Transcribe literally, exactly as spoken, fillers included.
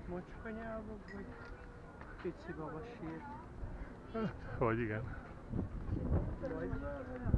Mocska nyelvok, vagy pici baba sír? Vagy igen. Vagy